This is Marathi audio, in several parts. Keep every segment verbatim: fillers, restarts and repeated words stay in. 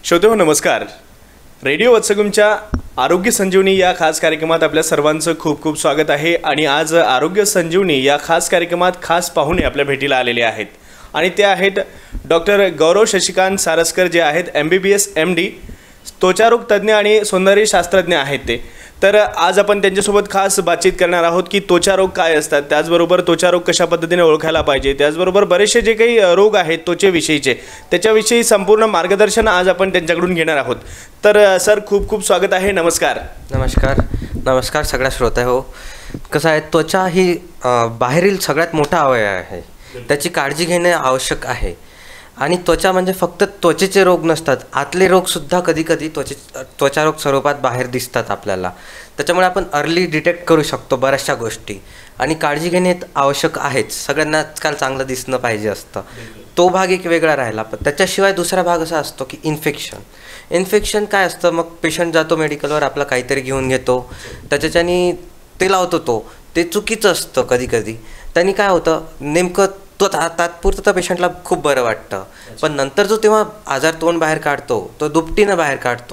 श्रोतेहो नमस्कार. रेडिओ वत्सगुमच्या आरोग्य संजीवनी या खास कार्यक्रमात आपल्या सर्वांचं खूप खूप स्वागत आहे. आणि आज आरोग्य संजीवनी या खास कार्यक्रमात खास पाहुणे आपल्या भेटीला आलेले आहेत आणि ते आहेत डॉक्टर गौरव शशिकांत सारस्कर, जे आहेत M B B S M D, त्वचारोग तज्ज्ञ आणि सौंदर्य शास्त्रज्ञ आहेत ते. तर आज आपण त्यांच्यासोबत खास बातचीत करणार आहोत की त्वचारोग काय असतात, त्याचबरोबर त्वचारोग कशा पद्धतीने ओळखायला पाहिजे, त्याचबरोबर बरेचसे जे काही रोग आहेत त्वचेविषयीचे त्याच्याविषयी संपूर्ण मार्गदर्शन आज आपण त्यांच्याकडून घेणार आहोत. तर सर खूप खूप स्वागत आहे. नमस्कार. नमस्कार नमस्कार सगळ्या श्रोते हो. कसं आहे, त्वचा ही बाहेरील सगळ्यात मोठा अवयव आहे, त्याची काळजी घेणे आवश्यक आहे. आणि त्वचा म्हणजे फक्त त्वचेचे रोग नसतात, आतले रोगसुद्धा कधी कधी त्वचे त्वचारोग स्वरूपात बाहेर दिसतात आपल्याला. त्याच्यामुळे आपण अर्ली डिटेक्ट करू शकतो बऱ्याचशा गोष्टी, आणि काळजी घेणे आवश्यक आहेच. सगळ्यांना आजकाल चांगलं दिसणं पाहिजे असतं, तो भाग एक वेगळा राहिला. पण त्याच्याशिवाय दुसरा भाग असा असतो की इन्फेक्शन. इन्फेक्शन काय असतं, मग पेशंट जातो मेडिकलवर, आपला काहीतरी घेऊन घेतो, त्याच्याच्यानी ते लावतो, तो ते चुकीचं असतं. कधी कधी त्यांनी काय होतं, नेमकं तो ता तात्पुरतं तर पेशंटला खूप बरं वाटतं, पण नंतर जो तेव्हा आजार तोंड बाहेर काढतो तो दुपटीनं बाहेर काढतो.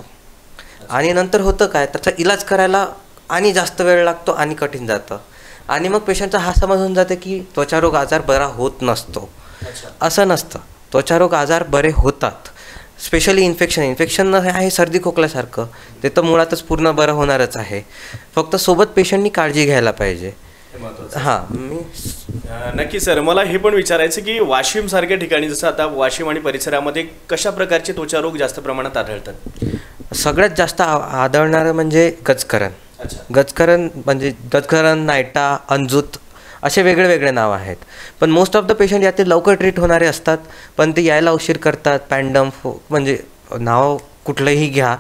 आणि नंतर होतं काय, त्याचा इलाज करायला आणि जास्त वेळ लागतो आणि कठीण जातं. आणि मग पेशंटचा हा समज होऊन जाते की त्वचारोग आजार बरा होत नसतो. असं नसतं, त्वचारोग आजार बरे होतात. स्पेशली इन्फेक्शन इन्फेक्शन आहे सर्दी खोकल्यासारखं, ते तर मुळातच पूर्ण बरं होणारच आहे. फक्त सोबत पेशंटनी काळजी घ्यायला पाहिजे. हां, मी नक्की सर, मला हे पण विचारायचं की वाशिम सारख्या ठिकाणी, जसं आता वाशिम आणि परिसरामध्ये कशा प्रकारचे त्वचारोग जास्त प्रमाणात आढळतात? सगळ्यात जास्त आढळणारं म्हणजे गजकरण. गजकरण म्हणजे गजकरण, नायटा, अंजूत असे वेगळे वेगळे नाव आहेत. पण मोस्ट ऑफ द पेशंट यातील लवकर ट्रीट होणारे असतात, पण ते यायला उशीर करतात. पॅन्डम म्हणजे नाव कुठलंही घ्या,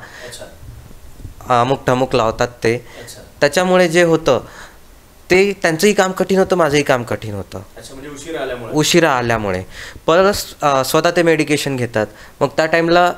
अमुक ठमुक लावतात ते. त्याच्यामुळे जे होतं ते त्यांचंही काम कठीण होतं, माझंही काम कठीण होतं. म्हणजे उशिरा आल्यामुळे उशिरा आल्यामुळे परत स्वतः ते मेडिकेशन घेतात. मग त्या टाईमला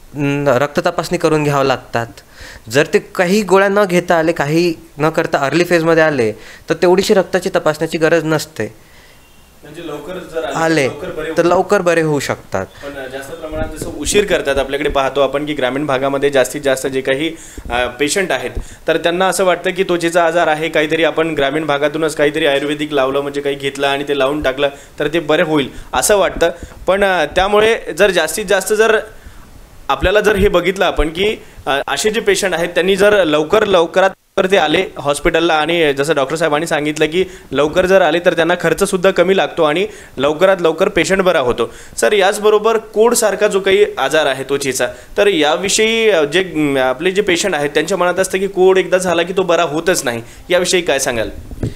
रक्त तपासणी करून घ्यावं लागतात. जर ते काही गोळ्या न घेता आले, काही न करता अर्ली फेजमध्ये आले, तर तेवढीशी रक्ताची तपासण्याची गरज नसते. म्हणजे लवकर जर आले तर लवकर बरे होऊ शकतात. पण जास्त प्रमाणात जसं उशीर करतात, आपल्याकडे पाहतो आपण की ग्रामीण भागामध्ये जास्तीत जास्त जे काही पेशंट आहेत, तर त्यांना असं वाटतं की त्वचेचा आजार आहे, काहीतरी आपण ग्रामीण भागातूनच काहीतरी आयुर्वेदिक लावलं, म्हणजे काही घेतलं आणि ते लावून टाकलं तर ते बरे होईल असं वाटतं. पण त्यामुळे जर जास्तीत जास्त जर आपल्याला जर हे बघितलं आपण की असे जे पेशंट आहेत त्यांनी जर लवकर लवकरात तर ते आले हॉस्पिटलला, आणि जसं डॉक्टर साहेबांनी सांगितलं की लवकर जर आले तर त्यांना खर्चसुद्धा कमी लागतो आणि लवकरात लवकर पेशंट बरा होतो. सर, याचबरोबर कोडसारखा जो काही आजार आहे त्वचेचा, तर याविषयी जे आपले जे पेशंट आहेत त्यांच्या मनात असतं की कोड एकदा झाला की तो बरा होतच नाही, याविषयी काय सांगाल?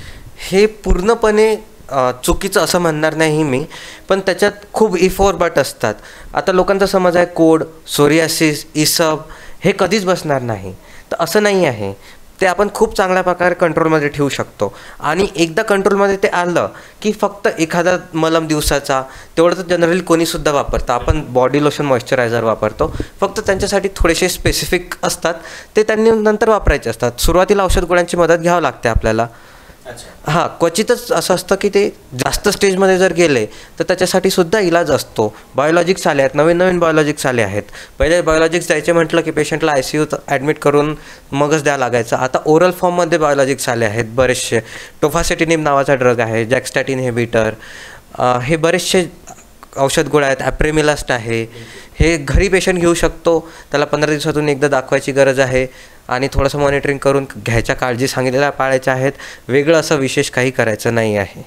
हे पूर्णपणे चुकीचं असं म्हणणार नाही मी, पण त्याच्यात खूप इफ और बट असतात. आता लोकांचा समज आहे कोड, सोरियासिस, इसब हे कधीच बसणार नाही, तर असं नाही आहे. ते आपण खूप चांगल्या प्रकारे कंट्रोलमध्ये ठेवू शकतो. आणि एकदा कंट्रोलमध्ये ते आलं की फक्त एखादा मलम दिवसाचा, तेवढं तर जनरली कोणीसुद्धा वापरतं. आपण बॉडी लोशन, मॉइश्चरायझर वापरतो, फक्त त्यांच्यासाठी थोडेसे स्पेसिफिक असतात, ते त्यांनी नंतर वापरायचे असतात. सुरुवातीला औषध गोळ्यांची मदत घ्यावं लागते आपल्याला. हां, क्वचितच असं असतं की ते जास्त स्टेजमध्ये जर गेले तर त्याच्यासाठी सुद्धा इलाज असतो. बायोलॉजिक्स आले आहेत, नवीन नवीन बायोलॉजिक्स आले आहेत. पहिले बायोलॉजिक्स द्यायचे म्हटलं की पेशंटला आय सी यूत ॲडमिट करून मगच द्यावं लागायचं. आता ओरल फॉर्ममध्ये बायोलॉजिक्स आले आहेत बरेचसे. टोफासेटिनिब नावाचा ड्रग आहे, जॅक्स्टॅटिन इनहिबिटर, हे बरेचसे औषध गोळ्या आहेत. ॲप्रेमिलास्ट आहे. हे घरी पेशंट घेऊ शकतो, त्याला पंधरा दिवसातून एकदा दाखवायची गरज आहे आणि थोडंसं मॉनिटरिंग करून घ्यायच्या काळजी सांगितलेल्या पाळायच्या आहेत. वेगळं असं विशेष काही करायचं नाही आहे.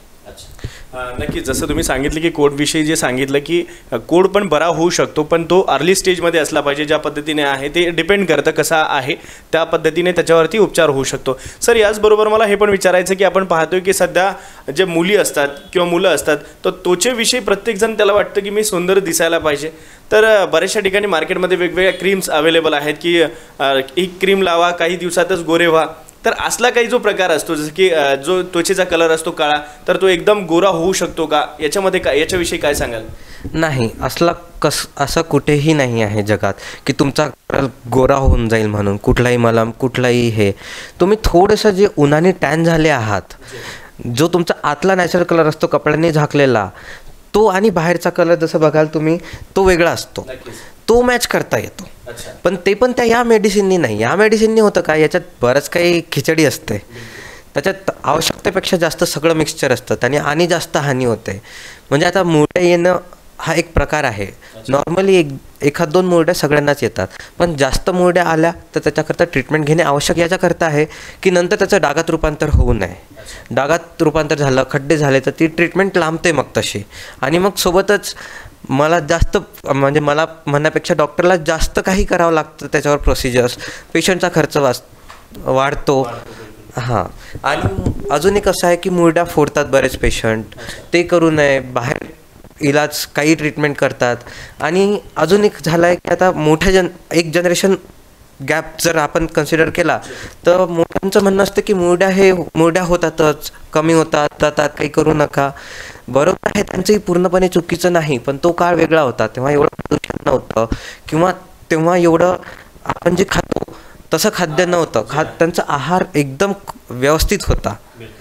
नक्कीच, जसं तुम्ही सांगितलं की कोडविषयी जे सांगितलं की कोड पण बरा होऊ शकतो, पण तो अर्ली स्टेजमध्ये असला पाहिजे. ज्या पद्धतीने आहे ते डिपेंड करतं कसा आहे, त्या पद्धतीने त्याच्यावरती उपचार होऊ शकतो. सर, याचबरोबर मला हे पण विचारायचं की आपण पाहतोय की सध्या जे मुली असतात किंवा मुलं असतात, तर त्वचेविषयी प्रत्येकजण त्याला वाटतं की मी सुंदर दिसायला पाहिजे. तर बऱ्याचशा ठिकाणी मार्केटमध्ये वेगवेगळ्या क्रीम्स अवेलेबल आहेत की ही क्रीम लावा, काही दिवसातच गोरे व्हा. तर असला काही जो प्रकार असतो, जसं की जो त्वचेचा कलर असतो काळा, तर तो एकदम गोरा होऊ शकतो का? याच्यामध्ये काय, याच्याविषयी काय सांगाल? नाही, असला कस असं कुठेही नाही आहे जगात की तुमचा कलर गोरा होऊन जाईल म्हणून. कुठलाही मलम, कुठलाही हे, तुम्ही थोडंसं जे उन्हाने टॅन झाले आहात, जो तुमचा आतला नॅचरल कलर असतो कपड्यांनी झाकलेला, तो आणि बाहेरचा कलर जसं बघाल तुम्ही तो वेगळा असतो. तो मॅच करता येतो. अच्छा. पण ते पण त्या या मेडिसिननी नाही. या मेडिसिननी होतं का, याच्यात बरंच काही खिचडी असते, त्याच्यात आवश्यकतेपेक्षा जास्त सगळं मिक्सचर असतं आणि आणि जास्त हानी होते. म्हणजे आता मुरड्या येणं हा एक प्रकार आहे. नॉर्मली एक एखाद दोन मुरड्या सगळ्यांनाच येतात, पण जास्त मुरड्या आल्या तर त्याच्याकरता ट्रीटमेंट घेणे आवश्यक याच्याकरता आहे की नंतर त्याचं डागात रूपांतर होऊ नये. डागात रूपांतर झालं, खड्डे झाले तर ती ट्रीटमेंट लांबते मग तशी. आणि मग सोबतच मला जास्त म्हणजे मला म्हणण्यापेक्षा डॉक्टरला जास्त काही करावं लागतं त्याच्यावर प्रोसिजर्स, पेशंटचा खर्च वाच वाढतो. हां. आणि अजून एक असं आहे की मुरड्या फोडतात बरेच पेशंट, ते करू नये. बाहेर इलाज काही ट्रीटमेंट करतात. आणि अजून एक झालं आहे की आता मोठ्या जन एक जनरेशन गॅप जर आपण कन्सिडर केला तर मोठ्यांचं म्हणणं असतं की मुरड्या हे मुरड्या होतातच, कमी होतात, जातात, काही करू नका. बरोबर आहे, त्यांचंही पूर्णपणे चुकीचं नाही, पण तो काळ वेगळा होता. तेव्हा एवढं प्रदूषण नव्हतं किंवा तेव्हा एवढं आपण जे खातो तसं खाद्य नव्हतं. खा त्यांचा आहार एकदम व्यवस्थित होता.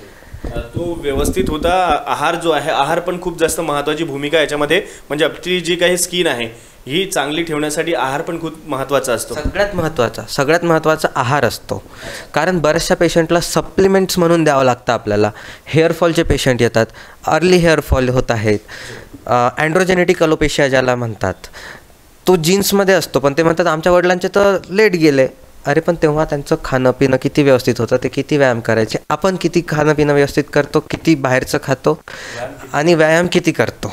तो व्यवस्थित होता. आहार जो आहे, आहार पण खूप जास्त महत्त्वाची भूमिका याच्यामध्ये, म्हणजे आपली जी काही स्किन आहे ही चांगली ठेवण्यासाठी आहार पण खूप महत्त्वाचा असतो. सगळ्यात महत्त्वाचा सगळ्यात महत्त्वाचा आहार असतो. कारण बऱ्याचशा पेशंटला सप्लिमेंट्स म्हणून द्यावं लागतं आपल्याला. हेअरफॉलचे पेशंट येतात, अर्ली हेअरफॉल होत आहेत, अँड्रोजेनेटिक अलोपेशिया ज्याला म्हणतात, तो जीन्समध्ये असतो. पण ते म्हणतात आमच्या वडिलांचे तर लेट गेले. अरे पण तेव्हा त्यांचं खाणं पिणं किती व्यवस्थित होतं, ते किती व्यायाम करायचे. आपण किती खाणं पिणं व्यवस्थित करतो, किती बाहेरचं खातो आणि व्यायाम किती करतो,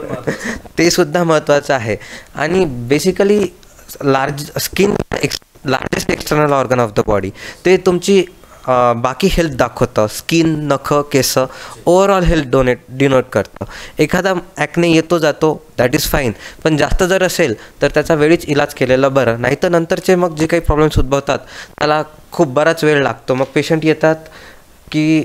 ते सुद्धा महत्त्वाचं आहे. आणि बेसिकली लार्ज स्किन एक्स largest external organ of the body, ते तुमची बाकी हेल्थ दाखवतं. स्किन, नखं, केस ओव्हरऑल हेल्थ डोनेट डिनोट करतं. एखादा ॲक्ने येतो जातो, दॅट इज फाईन, पण जास्त जर असेल तर त्याचा वेळीच इलाज केलेलं बरं. नाही तर नंतरचे मग जे काही प्रॉब्लेम्स उद्भवतात त्याला खूप बराच वेळ लागतो. मग पेशंट येतात की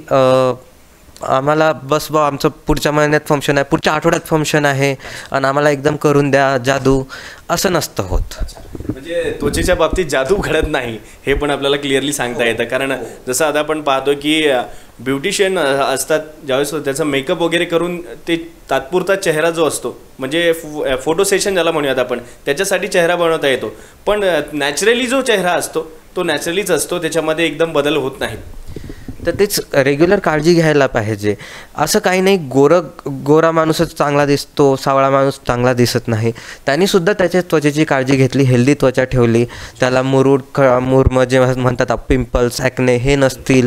आम्हाला बस बा आमचं पुढच्या महिन्यात फंक्शन आहे, पुढच्या आठवड्यात फंक्शन आहे आणि आम्हाला एकदम करून द्या जादू, असं नसतं होत. म्हणजे त्वचेच्या बाबतीत जादू घडत नाही हे पण आपल्याला क्लिअरली सांगता येतं. कारण जसं आता आपण पाहतो की ब्युटिशियन असतात, ज्यावेळेस त्याचा मेकअप वगैरे करून ते तात्पुरता चेहरा जो असतो, म्हणजे फोटो सेशन ज्याला म्हणूयात आपण, त्याच्यासाठी चेहरा बनवता येतो. पण नॅचरली जो चेहरा असतो तो नॅचरलीच असतो, त्याच्यामध्ये एकदम बदल होत नाही. तर तेच रेग्युलर काळजी घ्यायला पाहिजे. असं काही नाही गोरं गोरा माणूसच चांगला दिसतो, सावळा माणूस चांगला दिसत नाही. त्यांनीसुद्धा त्याच्या त्वचेची काळजी घेतली, हेल्दी त्वचा ठेवली, त्याला मुरूड ख मुरम जे म्हणतात पिंपल्स, ॲक्ने हे नसतील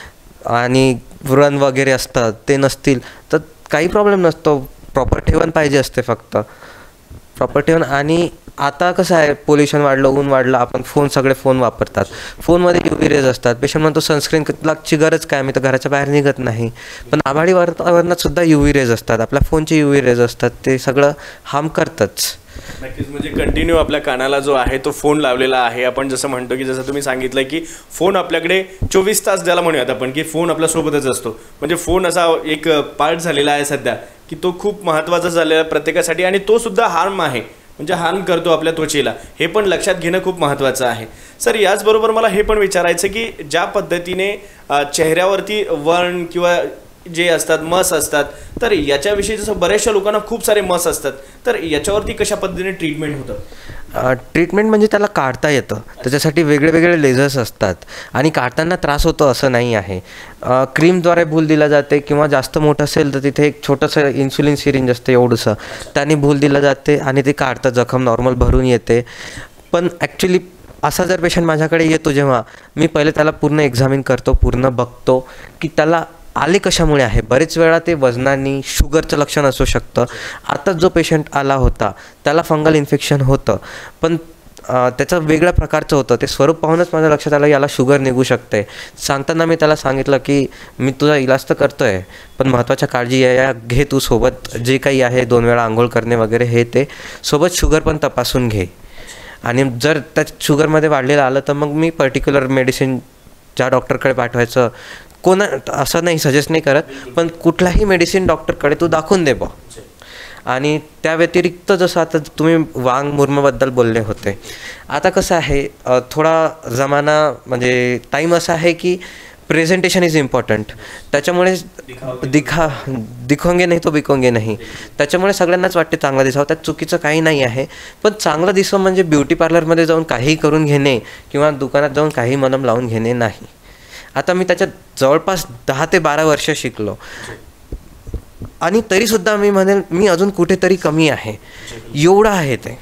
आणि व्रण वगैरे असतात ते नसतील तर काही प्रॉब्लेम नसतो. प्रॉपर ठेवण पाहिजे असते, फक्त प्रॉपर ठेवण. आणि आता कसं आहे, पोल्युशन वाढलं, ऊन वाढलं, आपण फोन सगळे फोन वापरतात, फोनमध्ये यू व्ही रेज असतात. पेशंट म्हणतो सनस्क्रीनची गरज काय, मी तर घराच्या बाहेर निघत नाही. पण आभाळी वातावरणात सुद्धा यू व्ही रेज असतात, आपल्या फोनचे यू व्ही रेज असतात, ते सगळं हार्म करतंच. नक्कीच. म्हणजे कंटिन्यू आपल्या कानाला जो आहे तो फोन लावलेला आहे. आपण जसं म्हणतो की जसं तुम्ही सांगितलं की फोन आपल्याकडे चोवीस तास ज्याला म्हणूयात आपण, की फोन आपल्यासोबतच असतो. म्हणजे फोन असा एक पार्ट झालेला आहे सध्या की तो खूप महत्त्वाचा झालेला आहे प्रत्येकासाठी, आणि तो सुद्धा हार्म आहे, म्हणजे हार्म करतो आपल्या त्वचेला. हे पण लक्षात घेणं खूप महत्त्वाचं आहे. सर, याचबरोबर मला हे पण विचारायचं की ज्या पद्धतीने चेहऱ्यावरती वर्ण किंवा जे असतात मस असतात, तर याच्याविषयी जसं बऱ्याचशा लोकांना खूप सारे मस असतात, तर याच्यावरती कशा पद्धतीने ट्रीटमेंट होतं? ट्रीटमेंट म्हणजे त्याला काढता येतं, त्याच्यासाठी वेगळे वेगळे लेझर्स असतात आणि काढताना त्रास होतो असं नाही आहे. क्रीमद्वारे भूल दिला जाते किंवा जास्त मोठं असेल तर तिथे एक छोटंसं इन्सुलिन सिरिंज असतं एवढंसं, त्याने भूल दिला जाते आणि ते काढतं, जखम नॉर्मल भरून येते. पण ॲक्च्युली असा जर पेशंट माझ्याकडे येतो जेव्हा, मी पहिले त्याला पूर्ण एक्झामिन करतो, पूर्ण बघतो की त्याला आले कशामुळे आहे. बरेच वेळा ते वजनाने, शुगरचं लक्षण असू शकतं. आताच जो पेशंट आला होता त्याला फंगल इन्फेक्शन होतं, पण त्याचं वेगळ्या प्रकारचं होतं. ते स्वरूप पाहूनच माझ्या लक्षात आलं याला शुगर निघू शकते. सांगताना मी त्याला सांगितलं की मी तुझा इलाज तर करतो आहे, पण महत्त्वाच्या काळजी या घे तू, सोबत जे काही आहे दोन वेळा आंघोळ करणे वगैरे हे ते, सोबत शुगर पण तपासून घे. आणि जर त्या शुगरमध्ये वाढलेलं आलं तर मग मी पर्टिक्युलर मेडिसिन ज्या डॉक्टरकडे पाठवायचं, कोणा असं नाही सजेस्ट नाही करत, पण कुठलाही मेडिसिन डॉक्टरकडे तू दाखवून दे बा. आणि त्या व्यतिरिक्त जसं आता तुम्ही वांग मुरमाबद्दल बोलले होते, आता कसं आहे थोडा जमाना म्हणजे टाईम असा आहे की प्रेझेंटेशन इज इम्पॉर्टंट. त्याच्यामुळे दिखा दिखोंगे नाही तो बिकोंगे नाही. त्याच्यामुळे सगळ्यांनाच वाटते चांगला दिसावं, त्यात चुकीचं काही नाही आहे. पण चांगलं दिसावं म्हणजे ब्युटी पार्लरमध्ये जाऊन काही करून घेणे किंवा दुकानात जाऊन काही मलम लावून घेणे नाही. आता मी त्याच्यात जवळपास दहा ते बारा वर्ष शिकलो आणि तरीसुद्धा मी म्हणेल मी अजून कुठेतरी कमी आहे, एवढं आहे ते.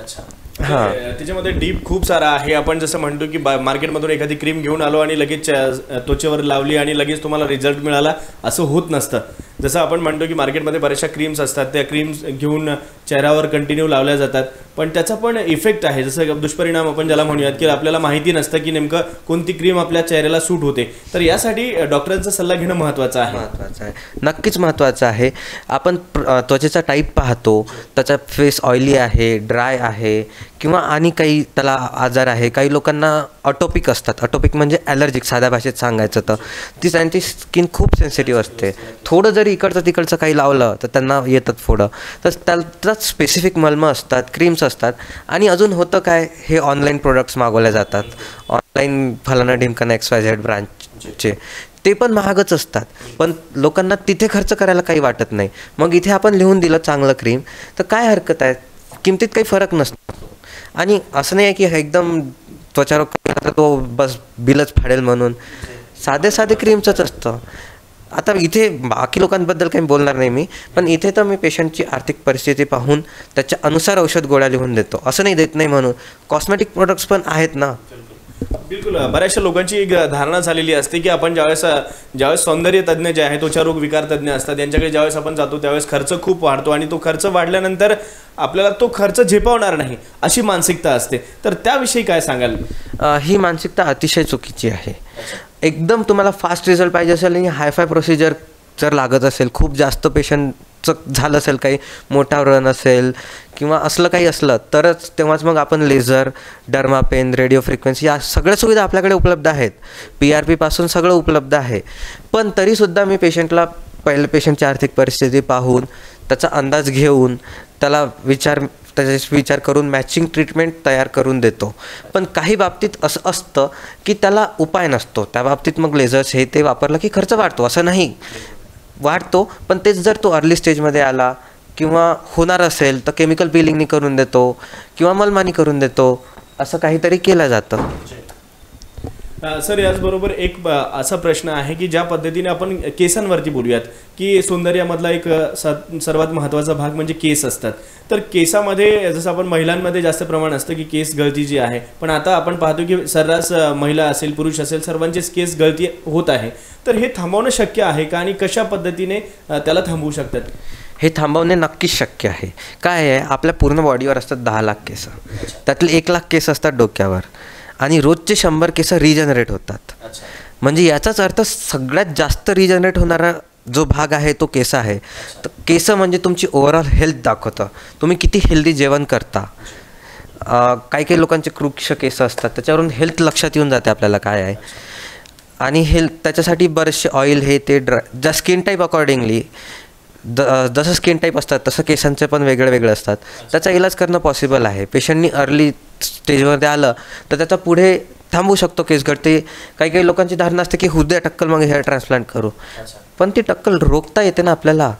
हां, त्याच्यामध्ये डीप खूप सारा आहे. आपण जसं म्हणतो की बा मार्केटमधून एखादी क्रीम घेऊन आलो आणि लगेच त्वचेवर लावली आणि लगेच तुम्हाला रिझल्ट मिळाला, असं होत नसतं. जसं आपण म्हणतो की मार्केटमध्ये बऱ्याचशा क्रीम्स असतात, त्या क्रीम्स घेऊन चेहऱ्यावर कंटिन्यू लावल्या जातात, पण त्याचा पण इफेक्ट आहे. जसं दुष्परिणाम आपण ज्याला म्हणूयात की आपल्याला माहिती नसतं की नेमकं कोणती क्रीम आपल्या चेहऱ्याला सूट होते. तर यासाठी डॉक्टरांचा सल्ला घेणं महत्त्वाचं आहे. महत्त्वाचं आहे, नक्कीच महत्त्वाचं आहे. आपण त्वचेचा टाईप पाहतो, त्याचा फेस ऑइली आहे, ड्राय आहे किंवा आणि काही त्याला आजार आहे. काही लोकांना अटोपिक असतात. अटोपिक म्हणजे ॲलर्जिक, साध्या भाषेत सांगायचं तर ती त्यांची स्किन खूप सेन्सिटिव्ह असते. थोडं जरी इकडचं तिकडचं काही लावलं तर त्यांना येतात फोडं. तर त्यालाच स्पेसिफिक मलमं असतात, क्रीम्स असतात. आणि अजून होतं काय, हे ऑनलाईन प्रोडक्ट्स मागवले जातात. ऑनलाईन फलाना ढिमकाना एक्स वाय झेड ब्रँडचे, ते पण महागच असतात, पण लोकांना तिथे खर्च करायला काही वाटत नाही. मग इथे आपण लिहून दिलं चांगलं क्रीम तर काय हरकत आहे, किमतीत काही फरक नसतो. आणि असं नाही आहे की एकदम त्वचारोग तो बस बिलच फाडेल म्हणून. साधे साधे क्रीमचंच असतं. आता इथे बाकी लोकांबद्दल काही बोलणार नाही मी, पण इथे तर मी पेशंटची आर्थिक परिस्थिती पाहून त्याच्या अनुसार औषध गोळ्या लिहून देतो. असं नाही देत नाही म्हणून. कॉस्मेटिक प्रोडक्ट्स पण आहेत ना. बिलकुल. बऱ्याचशा लोकांची एक धारणा झालेली असते की आपण ज्यावेळेस ज्यावेळेस सौंदर्य तज्ज्ञ जे आहे, त्वचारोग विकार तज्ज्ञ असतात, यांच्याकडे ज्यावेळेस आपण जातो त्यावेळेस खर्च खूप वाढतो आणि तो खर्च वाढल्यानंतर आपल्याला तो खर्च झेपावणार नाही अशी मानसिकता असते. तर त्याविषयी काय सांगाल? ही मानसिकता अतिशय चुकीची आहे. एकदम तुम्हाला फास्ट रिझल्ट पाहिजे असेल आणि हायफाय प्रोसिजर जर लागत असेल, खूप जास्त पेशंटचं झालं असेल, काही मोठा रन असेल किंवा असलं काही असलं तरच तेव्हाच मग आपण लेझर, डर्मापेन, रेडिओ फ्रिक्वेन्सी या सगळ्या सुविधा आपल्याकडे उपलब्ध आहेत. पी आर पीपासून सगळं उपलब्ध आहे. पण तरीसुद्धा मी पेशंटला पहिले पेशंटची आर्थिक परिस्थिती पाहून, त्याचा अंदाज घेऊन, त्याला विचार त्याच्याशी विचार करून मॅचिंग ट्रीटमेंट तयार करून देतो. पण काही बाबतीत असं असतं की त्याला उपाय नसतो. त्या बाबतीत मग लेझर्स हे ते वापरलं की खर्च वाढतो. असं नाही, वाढतो, पण तेच जर तो अर्ली स्टेजमध्ये आला किंवा होणार असेल तर केमिकल पिलिंगनी करून देतो किंवा मलमानी करून देतो. असं काहीतरी केलं जातं. सर, याचबरोबर एक असा प्रश्न आहे की ज्या पद्धतीने आपण केसांवरती बोलूयात की सौंदर्यामधला एक सर्वात महत्त्वाचा भाग म्हणजे केस असतात. तर केसामध्ये जसं आपण महिलांमध्ये जास्त प्रमाण असतं की केस गळती जी आहे, पण आता आपण पाहतो की सर्रास महिला असेल पुरुष असेल सर्वांचेच केस गळती होत आहे. तर हे थांबवणं शक्य आहे का आणि कशा पद्धतीने त्याला थांबवू शकतात? हे थांबवणे नक्कीच शक्य आहे. काय आहे, आपल्या पूर्ण बॉडीवर असतात दहा लाख केस, त्यातले एक लाख केस असतात डोक्यावर आणि रोजचे शंभर केस रिजनरेट होतात. म्हणजे याचाच अर्थ सगळ्यात जास्त रिजनरेट होणारा जो भाग आहे तो केस आहे. तर केस म्हणजे तुमची ओव्हरऑल हेल्थ दाखवतं, तुम्ही किती हेल्दी जेवण करता. काही काही लोकांचे कृक्ष केस असतात, त्याच्यावरून हेल्थ लक्षात येऊन जाते आपल्याला काय आहे. आणि हेल्थ त्याच्यासाठी बरेचसे ऑइल हे ते ड्राय, ज्या स्किन टाईप अकॉर्डिंगली द जसं स्किन टाईप असतात तसं केसांचे पण वेगळे वेगळे असतात. त्याचा इलाज करणं पॉसिबल आहे. पेशंटनी अर्ली स्टेजमध्ये आलं तर त्याचा पुढे थांबवू शकतो केस गळती. काही काही लोकांची धारणा असते की हृदय टक्कल मग हेअर ट्रान्सप्लांट करू, पण ती टक्कल रोखता येते ना आपल्याला.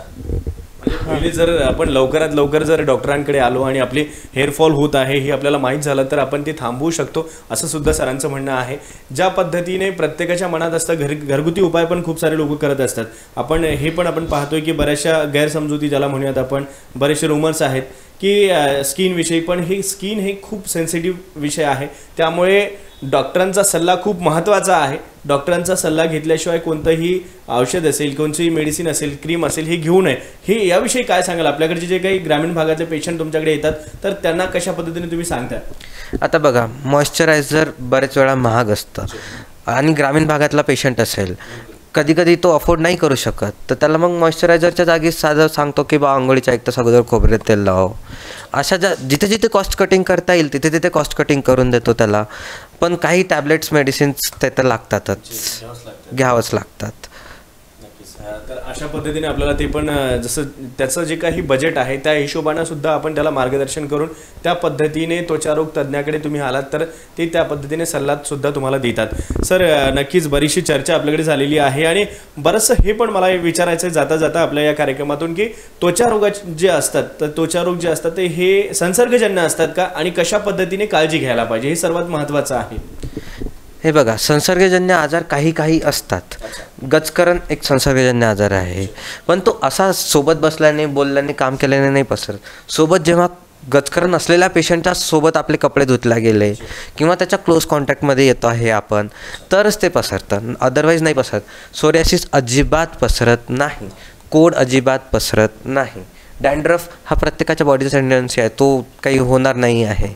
पहिले जर आपण लवकरात लवकर जर डॉक्टरांकडे आलो आणि आपली हेअरफॉल होत आहे हे आपल्याला माहीत झालं तर आपण ते थांबवू शकतो असं सुद्धा सरांचं म्हणणं आहे. ज्या पद्धतीने प्रत्येकाच्या मनात असतं, घर घरगुती उपाय पण खूप सारे लोक करत असतात. आपण हे पण आपण पाहतोय की बऱ्याचशा गैरसमजुती ज्याला म्हणूयात आपण, बरेचसे रुमर्स आहेत की स्किनविषयी, पण हे स्किन हे खूप सेन्सिटिव्ह विषय आहे. त्यामुळे डॉक्टरांचा सल्ला खूप महत्त्वाचा आहे. डॉक्टरांचा सल्ला घेतल्याशिवाय कोणतंही औषध असेल, कोणतीही मेडिसिन असेल, क्रीम असेल हे घेऊ नये. हे याविषयी काय सांगाल? आपल्याकडचे जे काही ग्रामीण भागातले पेशंट तुमच्याकडे येतात तर त्यांना कशा पद्धतीने तुम्ही सांगता? आता बघा, मॉइश्चरायझर बरेच वेळा महाग असतं आणि ग्रामीण भागातला पेशंट असेल, कधी कधी तो अफोर्ड नाही करू शकत, तर त्याला मग मॉइश्चरायझरच्या जागी साधं सांगतो की बा आंघोळीच्या एक तास अगोदर खोबरेल तेल लाव. अशा ज्या जिथे जिथे कॉस्ट कटिंग करता येईल तिथे तिथे कॉस्ट कटिंग करून देतो त्याला. पण काही टॅबलेट्स मेडिसिन्स ते तर लागतातच, घ्यावंच लागतात. तर अशा पद्धतीने आपल्याला ते पण अ, जसं त्याचं जे काही बजेट आहे त्या हिशोबानं सुद्धा आपण त्याला मार्गदर्शन करून त्या पद्धतीने त्वचारोग तज्ज्ञाकडे तुम्ही आलात तर ते त्या पद्धतीने सल्ला सुद्धा तुम्हाला देतात. सर अ, नक्कीच बरीचशी चर्चा आपल्याकडे झालेली आहे आणि बरंचसं हे पण मला विचारायचं आहे जाता जाता आपल्या या कार्यक्रमातून की त्वचारोग जे असतात तर त्वचारोग जे असतात ते हे संसर्गजन्य असतात का आणि कशा पद्धतीने काळजी घ्यायला पाहिजे हे सर्वात महत्त्वाचं आहे. हे बघा, संसर्गजन्य आजार काही काही असतात. गजकरण एक संसर्गजन्य आजार आहे, पण तो असा सोबत बसल्याने बोलल्याने काम केल्याने नाही पसरत. सोबत जेव्हा गजकरण असलेल्या पेशंटच्या सोबत आपले कपडे धुतले गेले किंवा त्याच्या क्लोज कॉन्टॅक्टमध्ये येतो आहे आपण तरच ते पसरतं, अदरवाईज नाही पसरत. सोरियासिस अजिबात पसरत नाही, कोड अजिबात पसरत नाही. डॅन्ड्रफ हा प्रत्येकाच्या बॉडीचा टेंडन्सी आहे, तो काही होणार नाही आहे.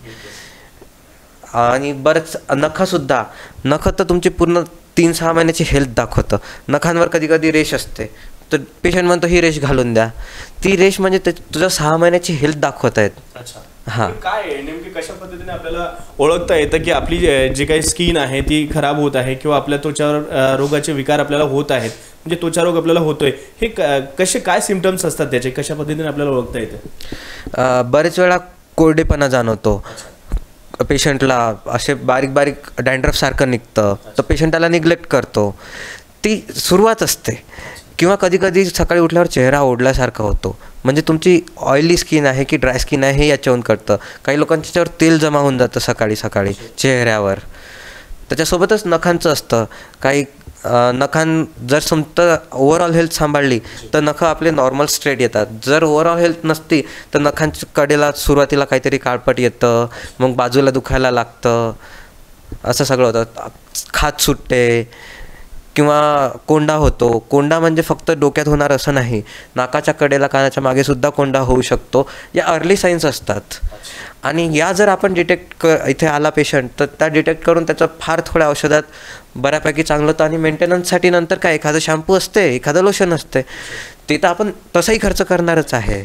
आणि बरंच नखंसुद्धा, नखं तर तुमची पूर्ण तीन सहा महिन्याची हेल्थ दाखवतं. नखांवर कधी कधी रेष असते तर पेशंट म्हणतो ही रेष घालून द्या. ती रेष म्हणजे ते तुझ्या सहा महिन्याची हेल्थ दाखवत आहेत. हां, काय आहे नेमकी कशा पद्धतीने आपल्याला ओळखता येतं की आपली जे जी काही स्किन आहे ती खराब होत आहे किंवा आपल्या त्वचा रोगाचे विकार आपल्याला होत आहेत, म्हणजे त्वचारोग आपल्याला होतोय, हे कसे काय सिम्पटम्स असतात त्याचे, कशा पद्धतीने आपल्याला ओळखता येतं? बरेच वेळा कोरडेपणा जाणवतो पेशंटला, असे बारीक बारीक डॅन्ड्रफसारखं निघतं तर पेशंट त्याला निग्लेक्ट करतो. ती सुरुवात असते. किंवा कधी कधी सकाळी उठल्यावर चेहरा ओढल्यासारखा होतो, म्हणजे तुमची ऑइली स्किन आहे की ड्राय स्किन आहे हे याच्यावरून कळतं. काही लोकांच्यावर तेल जमा होऊन जातं सकाळी सकाळी चेहऱ्यावर. त्याच्यासोबतच नखांचं असतं. काही नखां जर समजा ओव्हरऑल हेल्थ सांभाळली तर नखं आपले नॉर्मल स्ट्रेट येतात. जर ओव्हरऑल हेल्थ नसती तर नखांच्या कडेला सुरुवातीला काहीतरी काळपट येतं, मग बाजूला दुखायला लागतं, असं सगळं होतं. खाज सुटते किंवा कोंडा होतो. कोंडा म्हणजे फक्त डोक्यात होणार असं नाही, नाकाच्या कडेला कानाच्या मागे सुद्धा कोंडा होऊ शकतो. या अर्ली साईन्स असतात आणि या जर आपण डिटेक्ट क इथे आला पेशंट तर त्या डिटेक्ट करून त्याचं फार थोड्या औषधात बऱ्यापैकी चांगलं होतं. आणि मेंटेनन्ससाठी नंतर काय एखादं शॅम्पू असते, एखादं लोशन असते, ते तर आपण तसाही खर्च करणारच आहे.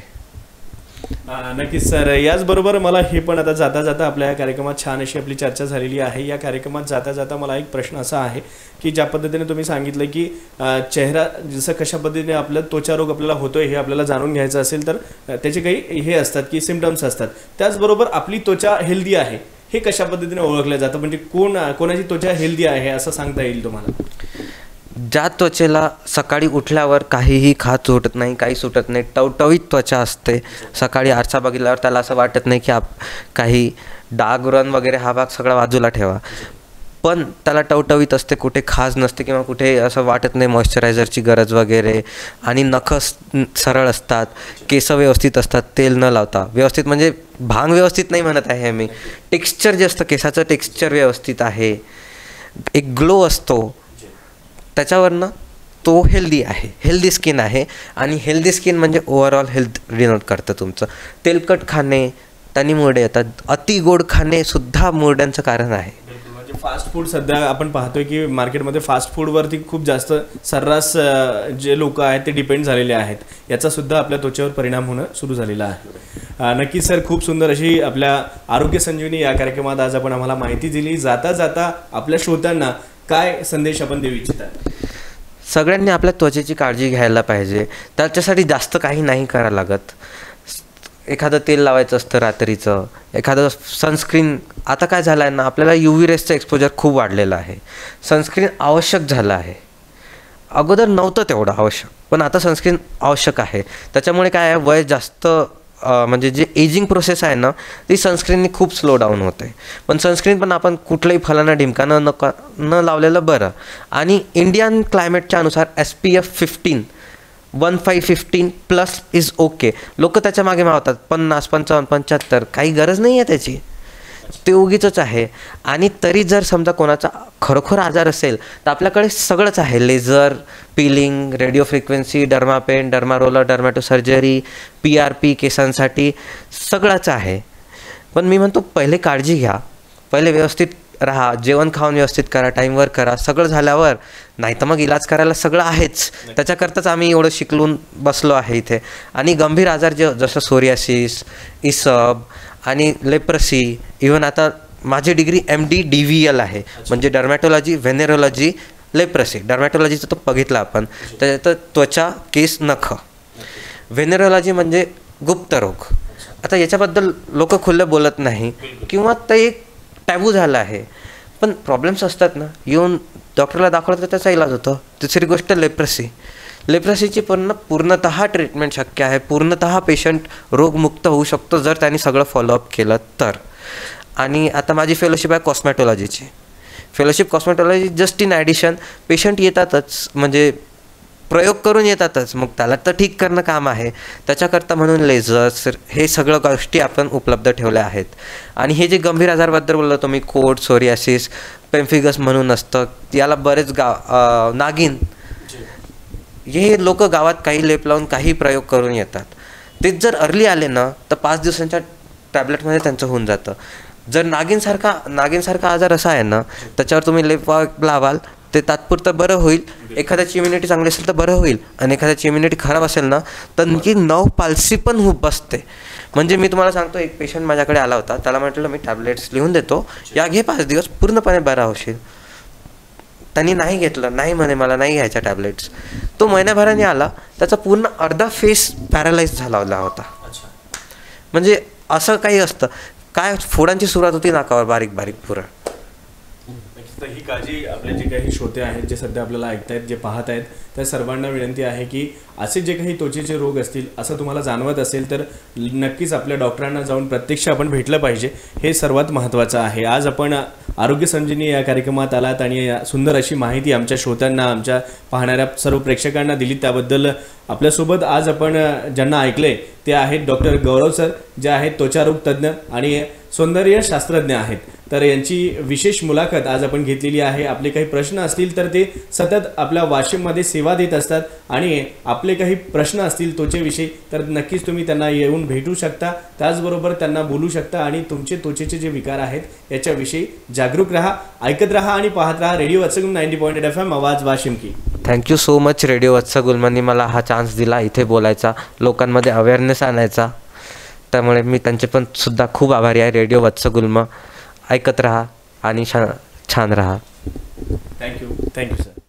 नक्कीच सर. याचबरोबर मला हे पण आता जाता जाता आपल्या या कार्यक्रमात छान अशी आपली चर्चा झालेली आहे. या कार्यक्रमात जाता जाता मला एक प्रश्न असा आहे की ज्या पद्धतीने तुम्ही सांगितलं की चेहरा जसं कशा पद्धतीने आपलं त्वचारोग आपल्याला होतोय हे आपल्याला जाणून घ्यायचं असेल तर त्याचे काही हे असतात की सिम्पटम्स असतात. त्याचबरोबर आपली त्वचा हेल्दी आहे हे कशा पद्धतीने ओळखलं जातं, म्हणजे कोण कोणाची त्वचा हेल्दी आहे असं सांगता येईल तुम्हाला? ज्या त्वचेला सकाळी उठल्यावर काहीही खाज सुटत नाही, काही सुटत नाही, टवटवीत त्वचा असते. सकाळी आरसा बघितल्यावर त्याला असं वाटत नाही की आप काही डाग रन वगैरे हा भाग सगळा बाजूला ठेवा, पण त्याला टवटवीत असते, कुठे खाज नसते किंवा कुठे असं वाटत नाही मॉइश्चरायझरची गरज वगैरे. आणि नखं सरळ असतात, केस व्यवस्थित असतात, तेल न लावता व्यवस्थित, म्हणजे भांग व्यवस्थित नाही म्हणत आहे मी, टेक्स्चर जे असतं केसाचं टेक्स्चर व्यवस्थित आहे, एक ग्लो असतो त्याच्यावरनं तो हेल्दी आहे, हेल्दी स्किन आहे. आणि हेल्दी स्किन म्हणजे ओव्हरऑल हेल्थ डिनोट करतं तुमचं. तेलकट खाणे त्यांनी मुरडे येतात, अति गोड खाणे सुद्धा मुरड्यांचं कारण आहे. म्हणजे फास्ट फूड सध्या आपण पाहतोय की मार्केटमध्ये फास्ट फूडवरती खूप जास्त सर्रास जे लोक आहेत ते डिपेंड झालेले आहेत, याचा सुद्धा आपल्या त्वचेवर परिणाम होणं सुरू झालेला आहे. नक्कीच सर, खूप सुंदर अशी आपल्या आरोग्य संजीवनी या कार्यक्रमात आज आपण आम्हाला माहिती दिली. जाता जाता आपल्या श्रोत्यांना काय संदेश आपण देऊ इच्छिता? सगळ्यांनी आपल्या त्वचेची काळजी घ्यायला पाहिजे. त्याच्यासाठी जास्त काही नाही करावं लागत. एखादं तेल लावायचं असतं रात्रीचं, एखादं सनस्क्रीन. आता काय झालं आहे ना, आपल्याला यू व्ही रेसचं एक्सपोजर खूप वाढलेलं आहे, सनस्क्रीन आवश्यक झालं आहे. अगोदर नव्हतं तेवढं आवश्यक, पण आता सनस्क्रीन आवश्यक आहे. त्याच्यामुळे काय आहे, वय जास्त म्हणजे जे एजिंग प्रोसेस आहे ना ती सनस्क्रीननी खूप स्लो डाऊन होते. पण सनस्क्रीन पण आपण कुठलंही फलाना ढिमकानं नका न लावलेलं बरं. आणि इंडियन क्लायमेटच्या अनुसार S P F fifteen one five fifteen plus is okay. लोक त्याच्या मागे मावतात पन्नास पंचावन्न पंच्याहत्तर, काही गरज नाही आहे त्याची, ते उगीचंच आहे. आणि तरी जर समजा कोणाचा खरोखर आजार असेल तर आपल्याकडे सगळंच आहे. Laser, peeling, radio frequency, dermapen, dermaroller, dermato surgery, P R P केसांसाठी सगळंच आहे. पण मी म्हणतो पहिले काळजी घ्या, पहिले व्यवस्थित राहा, जेवण खाऊन व्यवस्थित करा, टाईमवर करा. सगळं झाल्यावर नाही तर मग इलाज करायला सगळं आहेच. त्याच्याकरताच आम्ही एवढं शिकलून बसलो आहे इथे. आणि गंभीर आजार जे जसं सोरियासिस, इसब आणि लेप्रसी, इव्हन आता माझी degree M D D V L आहे, म्हणजे डर्मॅटोलॉजी, व्हेनेरोलॉजी लेप्रसी. डर्मॅटॉलॉजीचं तो बघितला आपण, त्याच्यात त्वचा, केस, नख. व्हेनेरोलॉजी म्हणजे गुप्त रोग. आता याच्याबद्दल लोक खुल्लं बोलत नाही किंवा ते एक टॅबू झालं आहे, पण प्रॉब्लेम्स असतात ना, येऊन डॉक्टरला दाखवलं तर त्याचा इलाज होतो. तिसरी गोष्ट लेप्रसी. लेप्रसीची पूर्ण पूर्णतः ट्रीटमेंट शक्य आहे. पूर्णतः पेशंट रोगमुक्त होऊ शकतो जर त्यांनी सगळं फॉलोअप केलं तर. आणि आता माझी फेलोशिप आहे कॉस्मॅटॉलॉजीची. Fellowship cosmetology just in addition. Patient येतातच, म्हणजे प्रयोग करून येतातच, मग त्याला तर ठीक करणं काम आहे. त्याच्याकरता म्हणून लेझर्स, हे सगळं गोष्टी आपण उपलब्ध ठेवल्या आहेत. आणि हे जे गंभीर आजारबद्दल बोललो तुम्ही, कोड, सोरियासिस, पेम्फिगस म्हणून असतं, याला बरेच गाव नागिन, हे लोक गावात काही लेप लावून काही प्रयोग करून येतात. तेच जर अर्ली आले ना तर पाच दिवसांच्या टॅबलेटमध्ये त्यांचं होऊन जातं. जर नागिनसारखा नागिनसारखा आजार असा आहे ना, त्याच्यावर तुम्ही लेप लावाल ते तात्पुरतं बरं होईल. एखाद्याची इम्युनिटी चांगली असेल तर बरं होईल, आणि एखाद्याची इम्युनिटी खराब असेल ना तर नक्की नऊ पालसी पण हो बसते. म्हणजे मी तुम्हाला सांगतो, एक पेशंट माझ्याकडे आला होता, त्याला म्हटलं मी टॅबलेट्स लिहून देतो, या घे, पाच दिवस पूर्णपणे बरा होशील. त्यांनी नाही घेतलं, नाही म्हणे मला नाही घ्यायच्या टॅबलेट्स. तो महिन्याभराने आला, त्याचा पूर्ण अर्धा फेस पॅरालाइज झाला होता. म्हणजे असं काही असतं काय, फोडांची सुरुवात होती नाकावर, बारीक बारीक पुरळ. तर ही काळजी आपले जे काही श्रोते आहेत, जे सध्या आपल्याला ऐकतायत, जे पाहत आहेत, त्या सर्वांना विनंती आहे की असे जे काही त्वचेचे रोग असतील, असं तुम्हाला जाणवत असेल तर नक्कीच आपल्या डॉक्टरांना जाऊन प्रत्यक्ष आपण भेटलं पाहिजे. हे सर्वात महत्त्वाचं आहे. आज आपण आरोग्य संजीवनी या कार्यक्रमात आलात आणि सुंदर अशी माहिती आमच्या श्रोत्यांना, आमच्या पाहणाऱ्या सर्व प्रेक्षकांना दिली. त्याबद्दल आपल्यासोबत आज आपण ज्यांना ऐकले ते आहेत डॉक्टर गौरव सर, जे आहेत त्वचारोग तज्ज्ञ आणि सौंदर्य शास्त्रज्ञ आहेत. तर यांची विशेष मुलाखत आज आपण घेतलेली आहे. आपले काही प्रश्न असतील तर ते सतत आपल्या वाशिममध्ये सेवा देत असतात, आणि आपले काही प्रश्न असतील त्वचेविषयी तर नक्कीच तुम्ही त्यांना येऊन भेटू शकता. त्याचबरोबर त्यांना बोलू शकता आणि तुमचे त्वचेचे जे विकार आहेत याच्याविषयी जागरूक राहा. ऐकत राहा आणि पाहत राहा radio Vatsagul ninety point eight F M, आवाज वाशिम की. थँक्यू सो मच रेडिओ वत्सगुल्मनी मला हा चान्स दिला इथे बोलायचा, लोकांमध्ये अवेअरनेस आणायचा. त्यामुळे मी त्यांचे पण सुद्धा खूप आभारी आहे. रेडिओ वत्सगुल्म ऐकत राहा आणि छान छान राहा. Thank you thank you sir.